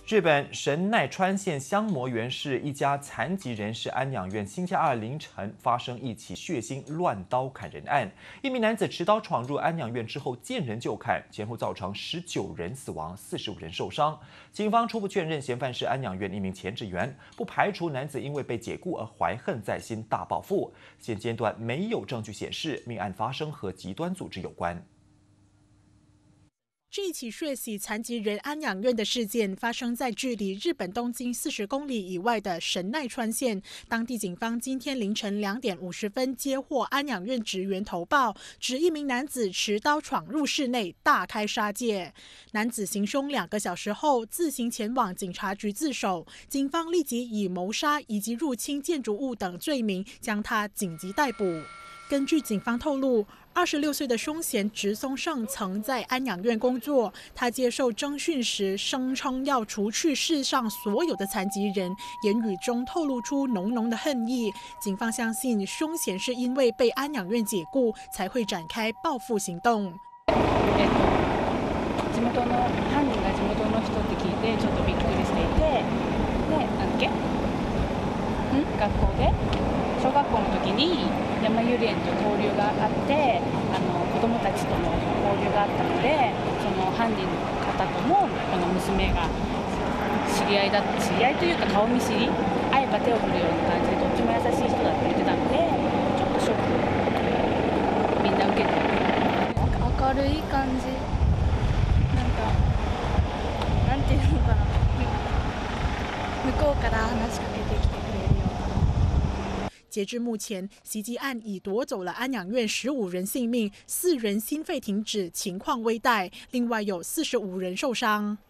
日本神奈川县香磨原市一家残疾人士安养院星期二凌晨发生一起血腥乱刀砍人案，一名男子持刀闯入安养院之后见人就砍，前后造成19人死亡，45人受伤。警方初步确认嫌犯是安养院一名前职员，不排除男子因为被解雇而怀恨在心大报复。现阶段没有证据显示命案发生和极端组织有关。 这一起血洗残疾人安养院的事件发生在距离日本东京40公里以外的神奈川县。当地警方今天凌晨2点50分接获安养院职员投报，指一名男子持刀闯入室内，大开杀戒。男子行凶2个小时后自行前往警察局自首，警方立即以谋杀以及入侵建筑物等罪名将他紧急逮捕。根据警方透露，26岁的凶嫌直松胜曾在安养院工作。他接受侦讯时声称要除去世上所有的残疾人，言语中透露出浓浓的恨意。警方相信凶嫌是因为被安养院解雇，才会展開報復行動。 地元の犯人が地元の人って聞いてちょっとびっくりしていて、で、なんだっけ？学校で小学校の時に山遊園と交流があって、子供たちとの交流があったので、その犯人の方ともこの娘が知り合いというか顔見知り、会えば手を振るような感じでとっても優しい人だって言ってたので、ちょっとショックみんな受けてる。 なんか明るい感じ、なんていうのかな、向こうから話しかけてきてくれるような。 截至目前，袭击案已夺走了安养院15人性命，4人心肺停止，情况危殆，另外有45人受伤。